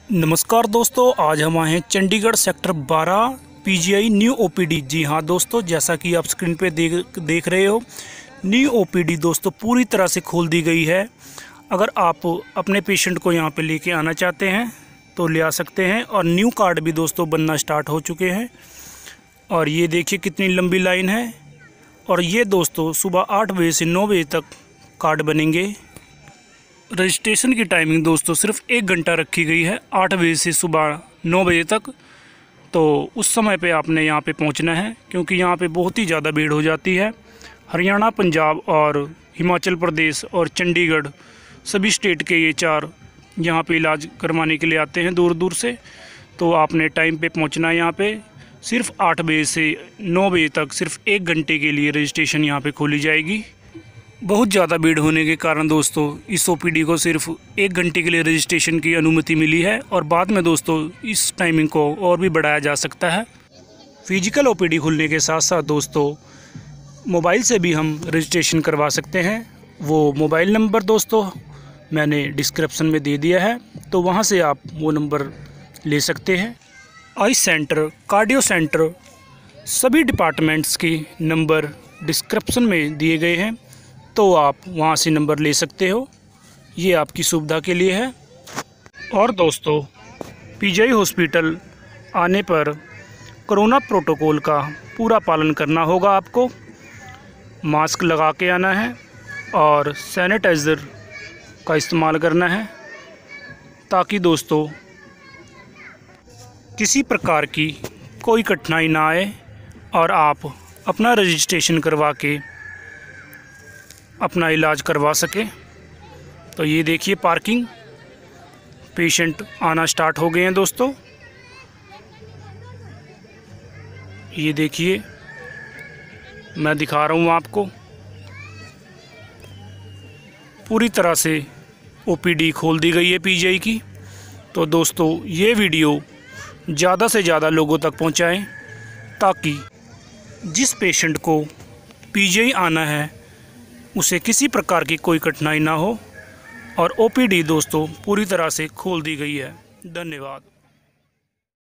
नमस्कार दोस्तों, आज हम आए हैं Chandigarh sector 12 PGI new OPD. जी हाँ दोस्तों, जैसा कि आप स्क्रीन पे देख रहे हो, न्यू ओपीडी दोस्तों पूरी तरह से खोल दी गई है। अगर आप अपने पेशेंट को यहाँ पे लेके आना चाहते हैं तो ले आ सकते हैं। और न्यू कार्ड भी दोस्तों बनना स्टार्ट हो चुके हैं। और ये देखिए कितनी लंबी लाइन है। और ये दोस्तों सुबह 8 बजे से 9 बजे तक कार्ड बनेंगे। रजिस्ट्रेशन की टाइमिंग दोस्तों सिर्फ 1 घंटा रखी गई है, 8 बजे से सुबह 9 बजे तक। तो उस समय पे आपने यहाँ पे पहुँचना है, क्योंकि यहाँ पे बहुत ही ज़्यादा भीड़ हो जाती है। हरियाणा, पंजाब और हिमाचल प्रदेश और चंडीगढ़ सभी स्टेट के ये 4 यहाँ पे इलाज करवाने के लिए आते हैं दूर दूर से। तो आपने टाइम पे पहुँचना है। यहाँ पे सिर्फ 8 बजे से 9 बजे तक सिर्फ 1 घंटे के लिए रजिस्ट्रेशन यहाँ पे खोली जाएगी। बहुत ज़्यादा भीड़ होने के कारण दोस्तों इस ओपीडी को सिर्फ 1 घंटे के लिए रजिस्ट्रेशन की अनुमति मिली है। और बाद में दोस्तों इस टाइमिंग को और भी बढ़ाया जा सकता है। फिजिकल ओपीडी खुलने के साथ साथ दोस्तों मोबाइल से भी हम रजिस्ट्रेशन करवा सकते हैं। वो मोबाइल नंबर दोस्तों मैंने डिस्क्रिप्शन में दे दिया है, तो वहाँ से आप वो नंबर ले सकते हैं। आई सेंटर, कार्डियो सेंटर, सभी डिपार्टमेंट्स के नंबर डिस्क्रिप्शन में दिए गए हैं, तो आप वहाँ से नंबर ले सकते हो। ये आपकी सुविधा के लिए है। और दोस्तों पीजीआई हॉस्पिटल आने पर कोरोना प्रोटोकॉल का पूरा पालन करना होगा। आपको मास्क लगा के आना है और सैनिटाइज़र का इस्तेमाल करना है, ताकि दोस्तों किसी प्रकार की कोई कठिनाई ना आए और आप अपना रजिस्ट्रेशन करवा के अपना इलाज करवा सके। तो ये देखिए पार्किंग, पेशेंट आना स्टार्ट हो गए हैं दोस्तों। ये देखिए मैं दिखा रहा हूँ आपको, पूरी तरह से ओपीडी खोल दी गई है पीजीआई की। तो दोस्तों ये वीडियो ज़्यादा से ज़्यादा लोगों तक पहुँचाएं, ताकि जिस पेशेंट को पीजीआई आना है उसे किसी प्रकार की कोई कठिनाई ना हो। और ओपीडी दोस्तों पूरी तरह से खोल दी गई है। धन्यवाद।